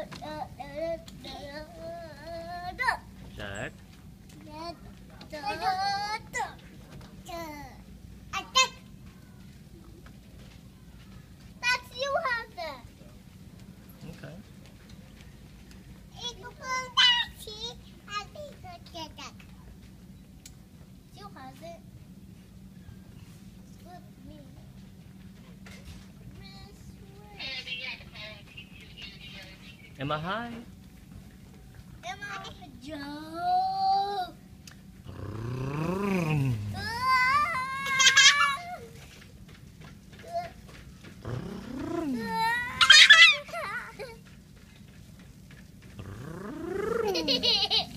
Jack. Attack! That's you have that. Okay. Ito pong taxi at ito attack. You have it. With me. Emma, hi. Emma, Joe. Hehehehe